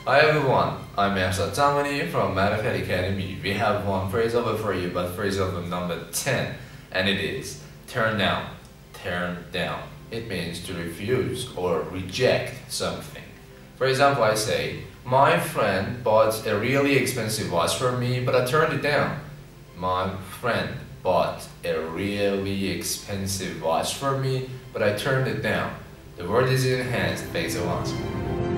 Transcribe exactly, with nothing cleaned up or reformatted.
Hi everyone, I'm Marefat from Marefat Academy. We have one phrasal for you, but phrasal number ten, and it is turn down. Turn down. It means to refuse or reject something. For example, I say, my friend bought a really expensive watch for me, but I turned it down. My friend bought a really expensive watch for me, but I turned it down. The word is enhanced. Thanks a lot.